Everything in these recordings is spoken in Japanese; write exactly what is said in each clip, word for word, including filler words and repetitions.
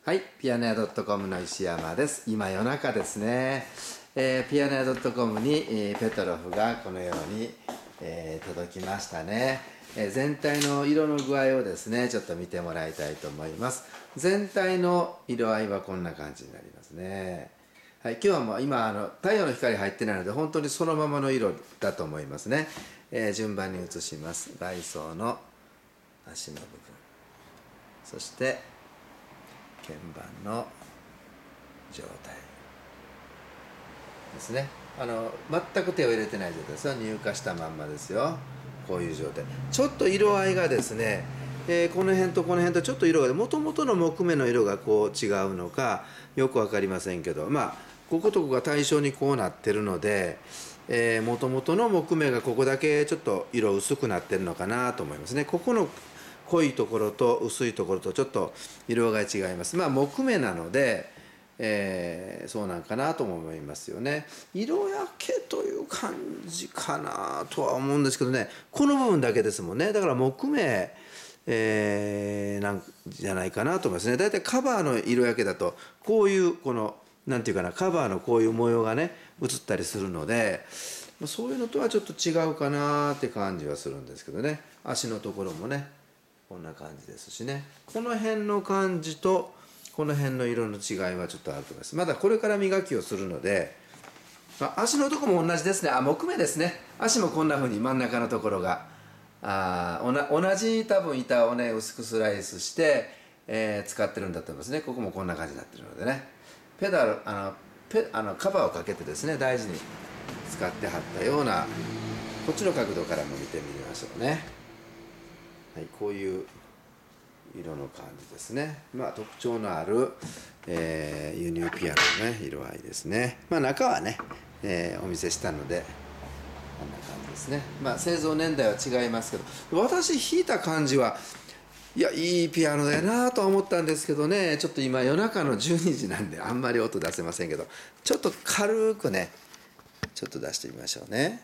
はい、ピアノ屋 .com の石山です。今夜中ですね。えー、ピアノ屋 .com に、えー、ペトロフがこのように、えー、届きましたね。えー、全体の色の具合をですね、ちょっと見てもらいたいと思います。全体の色合いはこんな感じになりますね。はい、今日はもう今あの太陽の光入ってないので本当にそのままの色だと思いますね。えー、順番に移します。外装の足の部分、そして鍵盤の状態ですね。あの全く手を入れてない状態ですよ。入荷したまんまですよ。こういう状態。ちょっと色合いがですね、えー、この辺とこの辺とちょっと色がもともとの木目の色がこう違うのかよく分かりませんけど、まあこことここが対称にこうなってるので、もともとの木目がここだけちょっと色薄くなってるのかなと思いますね。ここの濃いところと薄いところとちょっと色が違います。まあ木目なので、えー、そうなんかなとも思いますよね。色焼けという感じかなとは思うんですけどね、この部分だけですもんね。だから木目、えー、なんじゃないかなと思いますね。だいたいカバーの色焼けだとこういうこのなんていうかな、カバーのこういう模様がね映ったりするので、そういうのとはちょっと違うかなって感じはするんですけどね。足のところもねこんな感じですしね。この辺の感じとこの辺の色の違いはちょっとあると思います。まだこれから磨きをするので、まあ、足のところも同じですね。あ、木目ですね。足もこんな風に真ん中のところがあおな同じ多分板をね薄くスライスして、えー、使ってるんだと思いますね。ここもこんな感じになってるのでね、ペダルあのペあのカバーをかけてですね大事に使ってはったような、こっちの角度からも見てみましょうね。はい、こういう色の感じですね。まあ特徴のある、えー、輸入ピアノのね色合いですね。まあ中はね、えー、お見せしたのでこんな感じですね。まあ製造年代は違いますけど、私弾いた感じはいやいいピアノだよなとは思ったんですけどね、ちょっと今夜中のじゅうにじなんであんまり音出せませんけど、ちょっと軽くねちょっと出してみましょうね。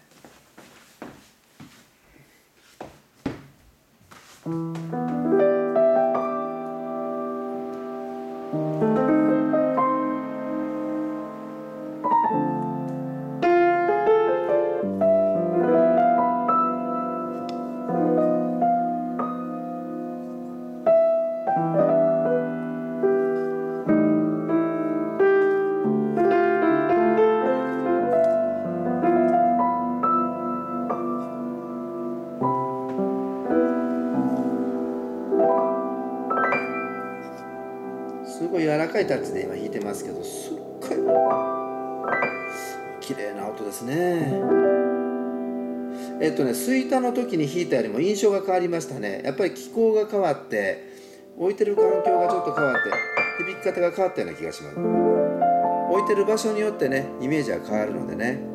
すごい柔らかいタッチで今弾いてますけど、すっごい綺麗な音ですね。えっとね吹いたの時に弾いたよりも印象が変わりましたね。やっぱり気候が変わって置いてる環境がちょっと変わって響き方が変わったような気がします。置いてる場所によってねイメージは変わるのでね。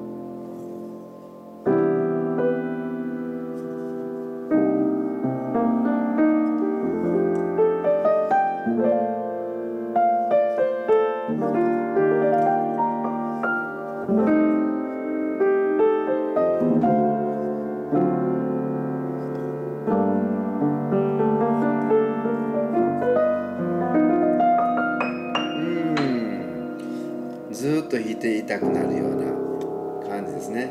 ずっと弾いていたくなるような感じですね。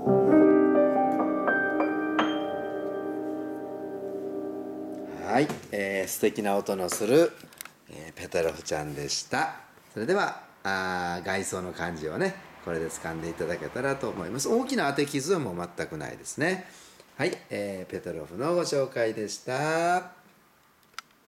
はい、えー、素敵な音のする、えー、ペトロフちゃんでした。それではあ外装の感じをねこれで掴んでいただけたらと思います。大きな当て傷はもう全くないですね。はい、えー、ペトロフのご紹介でした。